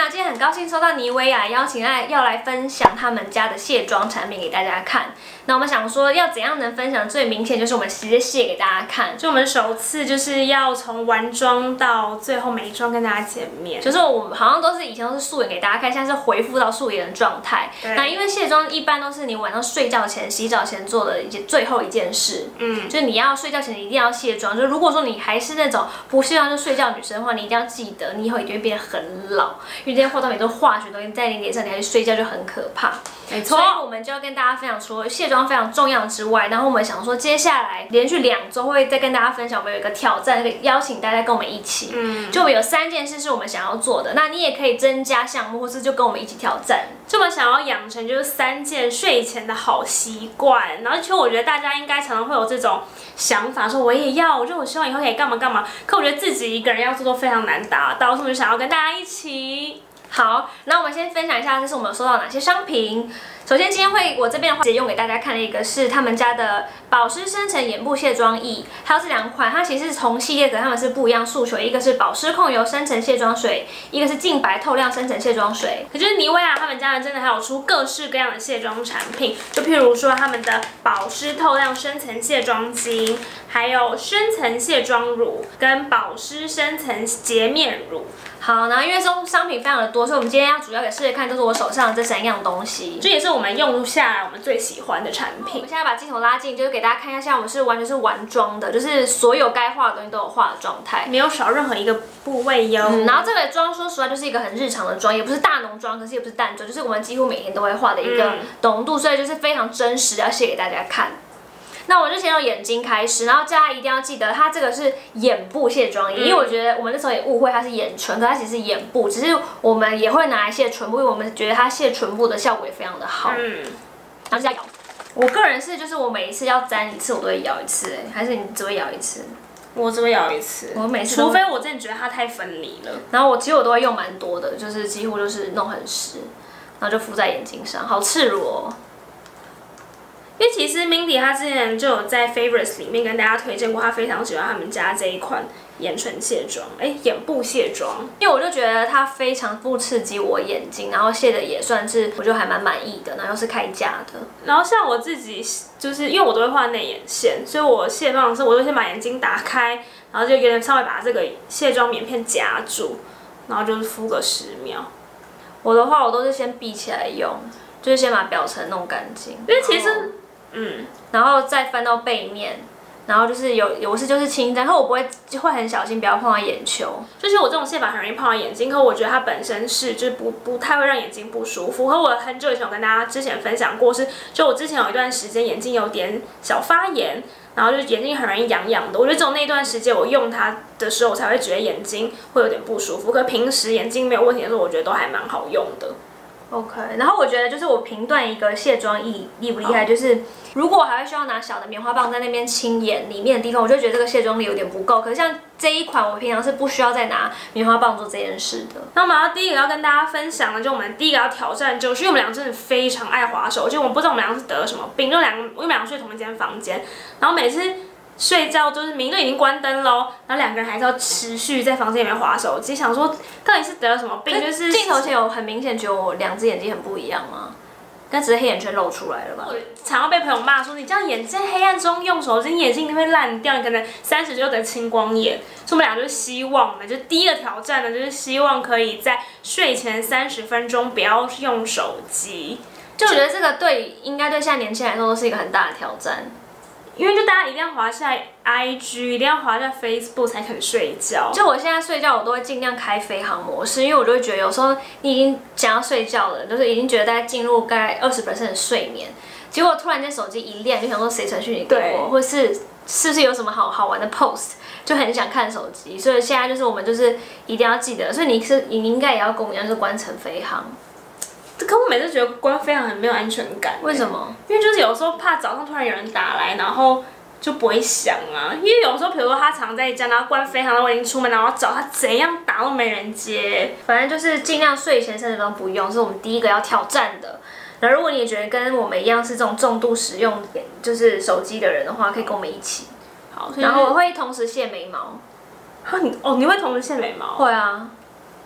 今天很高兴收到妮维雅邀请要来分享他们家的卸妆产品给大家看。那我们想说要怎样能分享最明显，就是我们直接卸给大家看。 就我们首次就是要从完妆到最后美妆跟大家见面， 就是我们好像都是以前都是素颜给大家看，现在是恢复到素颜的状态。那因为卸妆一般都是你晚上睡觉前、洗澡前做的最后一件事。就是你要睡觉前一定要卸妆。就如果说你还是那种不卸妆就睡觉的女生的话，你一定要记得，你以后一定会变得很老，因为这些化妆品都是化学东西在你脸上，你还去睡觉就很可怕。 没错， 所以我们就要跟大家分享，除了卸妆非常重要之外，然后我们想说接下来连续2周会再跟大家分享，我们有一个挑战，邀请大家跟我们一起。就我们有3件事是我们想要做的，那你也可以增加项目，或是就跟我们一起挑战。 就我们想要养成就是3件睡前的好习惯，然后其实我觉得大家应该常常会有这种想法，说我也要，我希望以后可以干嘛干嘛，可我觉得自己一个人要做都非常难达到，所以我们就想要跟大家一起。 好，那我们先分享一下，这是我们有收到哪些商品。首先，今天我这边的话，直接用给大家看的一个是他们家的保湿深层眼部卸妆液，还有这2款，它其实是同系列，可它们是不一样诉求，一个是保湿控油深层卸妆水，一个是净白透亮深层卸妆水。 可就是妮维雅他们家人真的还有出各式各样的卸妆产品，就譬如说他们的保湿透亮深层卸妆巾，还有深层卸妆乳跟保湿深层洁面乳。 好，然后因为商品非常的多，所以我们今天要主要给试试看，就是我手上的这3样东西， 这也是我们用下来我们最喜欢的产品。 我们现在把镜头拉近，就是给大家看一下，现在我们是完全是完妆的，就是所有该化的东西都有化的状态， 没有少任何一个部位哟。 然后这个妆说实话就是一个很日常的妆，也不是大浓妆，可是也不是淡妆，就是我们几乎每天都会化的一个浓度，所以就是非常真实，要卸给大家看。那我就先用眼睛开始，然后大家一定要记得，它这个是眼部卸妆液，因为我觉得我们那时候也误会它是眼唇，可它其实是眼部，只是我们也会拿来卸唇部，因为我们觉得它卸唇部的效果也非常的好。然后就要摇。我个人是，就是我每一次要沾一次，我都会摇一次，还是你只会摇一次？ 我只会摇一次， 我每次除非我真的觉得它太分离了。 然后其实我都会用蛮多的，就是几乎就是弄很湿，然后就敷在眼睛上，好赤裸哦。 因为其实 Mindy 她之前就有在 Favorites 里面跟大家推荐过，她非常喜欢他们家这一款眼唇卸妆，眼部卸妆， 因为我就觉得它非常不刺激我眼睛，然后卸的也算是我觉得还蛮满意的，然后又是开价的。 然后像我自己就是因为我都会画内眼线，所以我卸妆的时候我就先把眼睛打开，然后就有点稍微把这个卸妆棉片夹住，然后就是敷个10秒。 我的话我都是先闭起来用，就是先把表层弄干净， 因为其实然后再翻到背面，然后就是有时就是轻沾，然后我会很小心，不要碰到眼球。 就是我这种卸法很容易碰到眼睛，可我觉得它本身是就是不太会让眼睛不舒服。和我很久以前有跟大家之前分享过就我之前有一段时间眼睛有点小发炎，然后就眼睛很容易痒痒的。我觉得只有那段时间我用它的时候，我才会觉得眼睛会有点不舒服。可平时眼睛没有问题的时候，我觉得都还蛮好用的。 OK， 然后我觉得就是我评断一个卸妆液厉不厉害，就是如果我还会需要拿小的棉花棒在那边清眼里面的地方，我就觉得这个卸妆力有点不够。可是像这一款，我平常是不需要再拿棉花棒做这件事的。 那我们第一个要跟大家分享的，就我们第一个要挑战，就是因为我们俩真的非常爱滑手，就我们不知道我们俩是得了什么病，因为我们俩睡同一间房间，然后每次睡觉就是明明就已经关灯喽，然后2个人还是要持续在房间里面滑手机，想说到底是得了什么病？就是镜头前有很明显觉得我2只眼睛很不一样吗？但只是黑眼圈露出来了吧？ 常常被朋友骂说你这样眼睛黑暗中用手机，眼睛一定会烂掉，你可能30就得青光眼。所以我们俩就是希望呢，就第一个挑战呢，就是希望可以在睡前30分钟不要用手机。 就我觉得这个应该对现在年轻人来说都是一个很大的挑战。 因为就大家一定要滑下 IG， 一定要滑下 Facebook 才肯睡觉。 就我现在睡觉，我都会尽量开飞行模式，因为我就会觉得有时候你已经想要睡觉了，就是已经觉得大概进入大概20% 的睡眠，结果突然间手机一亮，就想说谁传讯息给我，或是不是有什么好玩的 post， 就很想看手机。所以现在就是我们就是一定要记得，所以你应该也要跟我一样，就是关成飞行。 可我每次觉得关飞行很没有安全感。 为什么？ 因为就是有时候怕早上突然有人打来，然后就不会响啊。因为有时候比如说他常在家，然后关飞行，然后我已经出门，然后找他怎样打都没人接。 反正就是尽量睡前30分钟不用，是我们第一个要挑战的。然后如果你也觉得跟我们一样是这种重度使用就是手机的人的话，可以跟我们一起。 好， 然后我会同时卸眉毛。 你会同时卸眉毛？ 会啊。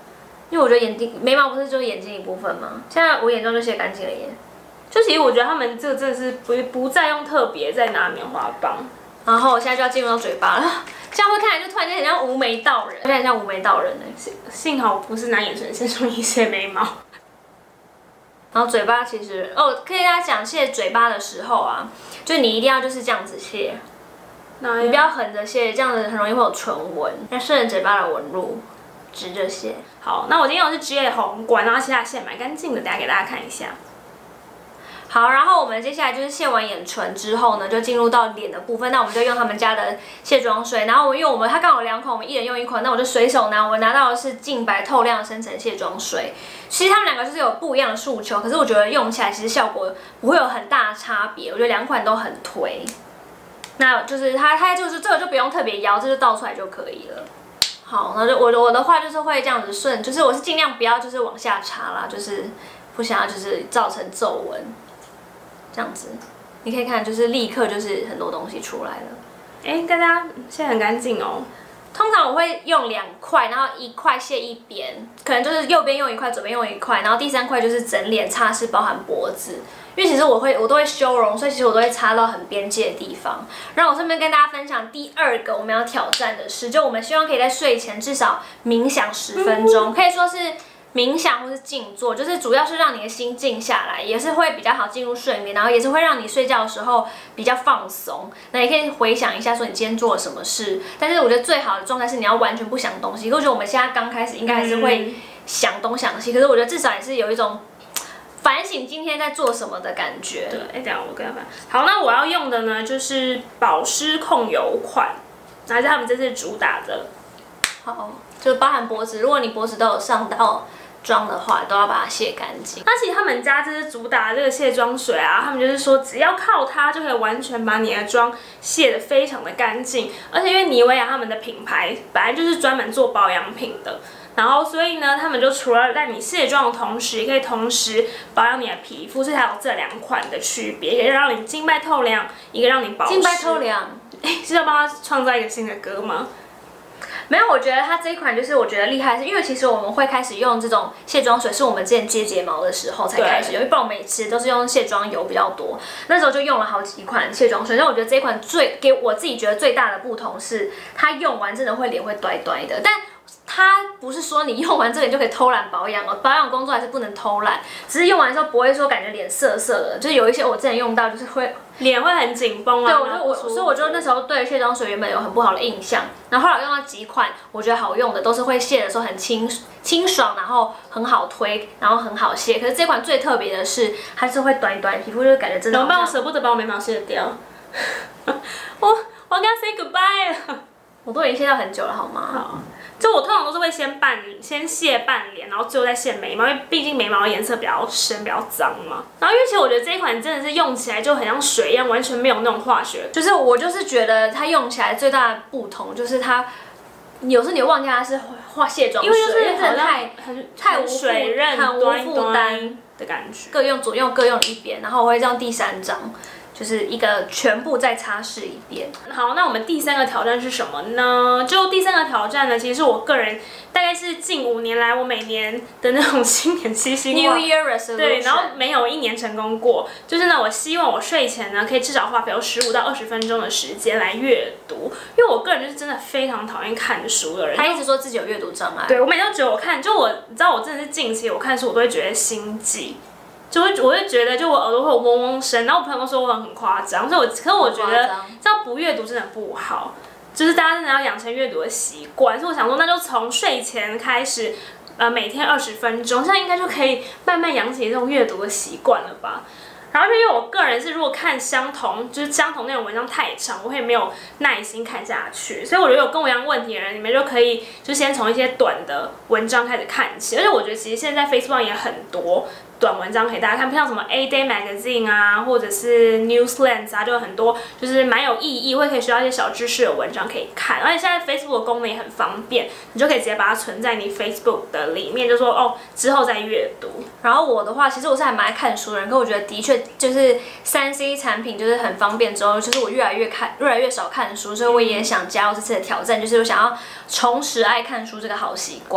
因为我觉得眉毛不是就是眼睛一部分吗？现在我眼妆就卸干净了耶。 就其实我觉得他们这个真的是不再用特别再拿棉花棒。 然后我现在就要进入到嘴巴了，这样会看起来就突然间很像无眉道人，有点像无眉道人哎。 幸好我不是拿眼唇线上一些眉毛。 然后嘴巴其实可以跟大家讲，卸嘴巴的时候啊，就你一定要就是这样子卸，你不要横着卸，这样子很容易会有唇纹，要顺着嘴巴的纹路直着卸。 好，那我今天用的是 GA 红管，然后其他卸蛮干净的，等下给大家看一下。 好，然后我们接下来就是卸完眼唇之后呢，就进入到脸的部分。那我们就用他们家的卸妆水，然后因为它刚好2款，我们一人用1款，那我就随手拿。我拿到的是净白透亮深层卸妆水。其实他们两个就是有不一样的诉求，可是我觉得用起来其实效果不会有很大的差别。我觉得2款都很推。那就是它就是这个就不用特别摇，这就倒出来就可以了。好，然后我的话就是会这样子顺，就是我是尽量不要就是往下插啦，就是不想要就是造成皱纹。这样子，你可以看，就是立刻就是很多东西出来了。 哎，大家现在很干净哦。 通常我会用2块，然后1块卸一边，可能就是右边用1块，左边用1块，然后第3块就是整脸擦拭，包含脖子。因为其实我都会修容，所以其实我都会擦到很边界的地方。然后我顺便跟大家分享第2个我们要挑战的是，就我们希望可以在睡前至少冥想10分钟，可以说是冥想或是静坐，就是主要是让你的心静下来，也是会比较好进入睡眠，然后也是会让你睡觉的时候比较放松。那也可以回想一下说你今天做了什么事，但是我觉得最好的状态是你要完全不想东西。我觉得我们现在刚开始应该还是会想东想西，可是我觉得至少也是有一种反省今天在做什么的感觉。 对，哎，等一下我跟他讲。好，那我要用的呢就是保湿控油款，那是他们这次主打的。 好，就包含脖子，如果你脖子都有上到妆的话，都要把它卸干净。 那其实他们家这是主打的这个卸妆水啊，他们就是说只要靠它就可以完全把你的妆卸得非常的干净，而且因为妮维雅他们的品牌本来就是专门做保养品的。然后，所以呢，他们就除了让你卸妆的同时，也可以同时保养你的皮肤，所以才有这2款的区别，一个让你净白透亮，一个让你保湿。 净白透亮， 是要帮他创造一个新的歌吗？ 没有，我觉得它这一款就是我觉得厉害，是因为其实我们会开始用这种卸妆水，是我们之前接睫毛的时候才开始用，因为不然我们其实都是用卸妆油比较多，那时候就用了好几款卸妆水。但我觉得这一款给我自己觉得最大的不同是，它用完真的脸会呆呆的，但它不是说你用完这个你就可以偷懒保养哦，保养工作还是不能偷懒，只是用完之后不会说感觉脸涩涩的，就是有一些我之前用到就是脸会很紧绷啊。 对，所以我就那时候对卸妆水原本有很不好的印象，然后后来用到几款我觉得好用的，都是会卸的时候很清爽，然后很好推，然后很好卸。可是这款最特别的是，它是会短皮肤，就是感觉真的。 怎么办？我舍不得把我眉毛卸掉，我要跟他 say goodbye 了。 我都已经卸掉很久了，好吗？ 好。就我通常都是会先卸半脸，然后最后再卸眉毛，因为毕竟眉毛的颜色比较深、比较脏嘛。然后因为其实我觉得这一款真的是用起来就很像水一样，完全没有那种化学。 就是我就是觉得它用起来最大的不同就是它，有时候你忘记它是卸妆水， 因为就是真的太无水润、 很无负担的感觉。 左右各用一边，然后我会用第3张。就是一个全部再擦拭一遍。 好，那我们第3个挑战是什么呢？就第3个挑战呢，其实是我个人大概是近5年来我每年的那种新年新希望 New Year Resolution， 对，然后没有1年成功过。就是呢，我希望我睡前呢可以至少花比如15到20分钟的时间来阅读，因为我个人就是真的非常讨厌看书的人。 他一直说自己有阅读障碍。 对，我每天都觉得你知道我真的是近期我看书我都会觉得心悸。我会觉得，就我耳朵会有嗡嗡声，然后我朋友都说我很夸张，可是我觉得这样不阅读真的不好，就是大家真的要养成阅读的习惯。所以我想说，那就从睡前开始，每天20分钟，这样应该就可以慢慢养起这种阅读的习惯了吧。然后因为我个人是，如果看相同内容文章太长，我会没有耐心看下去。所以我觉得有跟我一样问题的人，你们就可以就先从一些短的文章开始看起。而且我觉得其实现在 Facebook 上也很多短文章给大家看，像什么 A Day Magazine 啊，或者是 Newslands 啊，就有很多就是蛮有意义，会可以学到一些小知识的文章可以看。而且现在 Facebook 的功能也很方便，你就可以直接把它存在你 Facebook 的里面，就说哦之后再阅读。 然后我的话，其实我是还蛮爱看书的人，可我觉得的确就是3C 产品就是很方便之后，就是我越来越少看书，所以我也想加入这次的挑战，就是我想要重拾爱看书这个好习惯。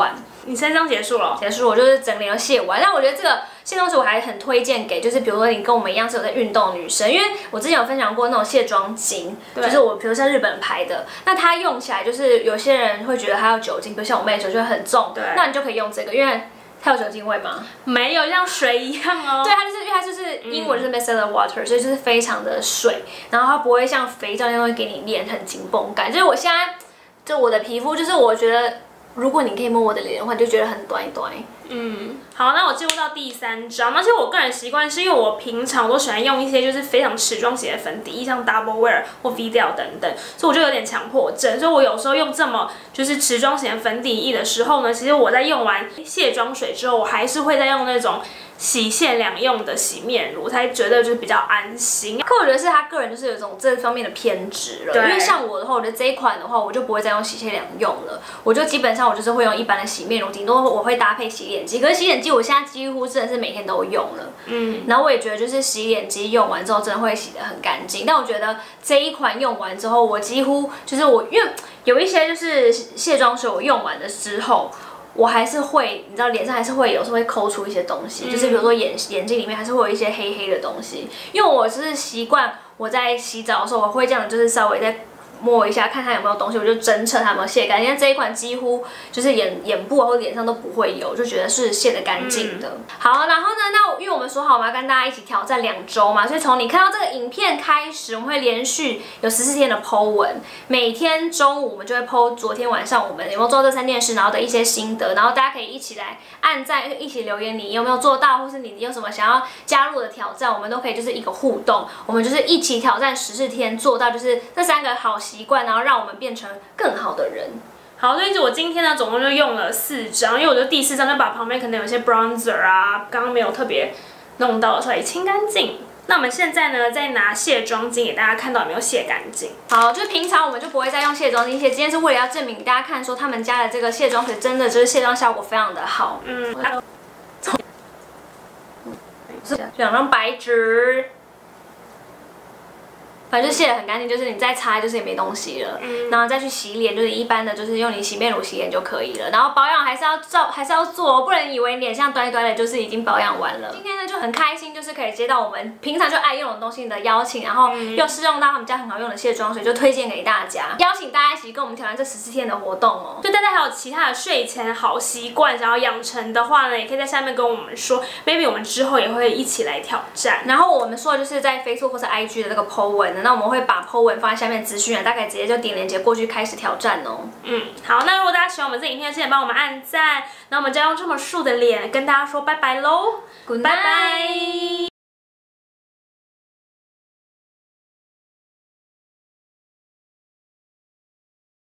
你3张结束了？ 结束，我就是整脸都卸完。但我觉得这个卸妆水我还很推荐给，就是比如说你跟我们一样是有在运动的女生，因为我之前有分享过那种卸妆巾，就是我比如像日本牌的，那它用起来就是有些人会觉得它有酒精，比如像我妹的酒就会很重，那你就可以用这个，因为它有酒精味吗？ 没有，像水一样哦。 对，它就是因为它就是英文是 micellar water，所以就是非常的水，然后它不会像肥皂那样会给你脸很紧绷感。就是我现在就我的皮肤，就是我觉得如果你可以摸我的脸的话，你就觉得很短短。 好，那我进入到第3张。而且我个人习惯是因为我平常都喜欢用一些就是非常持妆型的粉底液，像 Double Wear 或 Vidal 等等，所以我就有点强迫症。所以我有时候用这么就是持妆型的粉底液的时候呢，其实我在用完卸妆水之后，我还是会再用那种洗卸两用的洗面乳，才觉得就是比较安心。 可我觉得是他个人就是有一种这方面的偏执了，因为像我的话，我觉得这一款的话，我就不会再用洗卸两用了，我就基本上我就是会用一般的洗面乳，顶多我会搭配洗脸机。可是洗脸机我现在几乎真的是每天都用了，然后我也觉得就是洗脸机用完之后真的会洗得很干净。但我觉得这一款用完之后，我几乎就是因为有一些就是卸妆水我用完了之后。我还是会，你知道，脸上还是会有时候会抠出一些东西，就是比如说眼睛里面还是会有一些黑黑的东西。因为我是习惯我在洗澡的时候，我会这样，就是稍微再摸一下，看它有没有东西，我就侦测它有没有卸干净。因为这一款几乎就是眼部或者脸上都不会有，就觉得是卸得干净的。好，然后呢，那因为我们说好我们要跟大家一起挑战2周嘛，所以从你看到这个影片开始，我们会连续有14天的 po 文，每天中午我们就会 po 昨天晚上我们有没有做这3件事，然后的一些心得，然后大家可以一起来按赞，一起留言你有没有做到，或是你有什么想要加入的挑战，我们都可以就是一个互动，我们就是一起挑战14天，做到就是这3个好习惯，然后让我们变成更好的人。 好，所以我今天呢，总共就用了4张，因为我觉得第4张就把旁边可能有些 bronzer 啊，刚刚没有特别弄到的时候也清干净。那我们现在呢，再拿卸妆巾给大家看到有没有卸干净。 好，就平常我们就不会再用卸妆巾卸，今天是为了要证明大家看说他们家的这个卸妆水真的就是卸妆效果非常的好。是2张白纸。反正就卸得很干净，就是你再擦就是也没东西了，然后再去洗脸，就是一般的，就是用你洗面乳洗脸就可以了。然后保养还是要做，不能以为脸像端一端的，就是已经保养完了。今天呢就很开心，就是可以接到我们平常就爱用的东西的邀请，然后又试用到他们家很好用的卸妆水，就推荐给大家，邀请大家一起跟我们挑战这14天的活动哦。 就大家还有其他的睡前好习惯想要养成的话呢，也可以在下面跟我们说 ，maybe 我们之后也会一起来挑战。 然后我们说的就是在 Facebook 或是 IG 的这个 po 文呢。那我们会把 po 文放在下面资讯栏，大概直接就点链接过去开始挑战哦。 好，那如果大家喜欢我们这影片，记得帮我们按赞。那我们就用这么素的脸跟大家说拜拜喽，拜拜。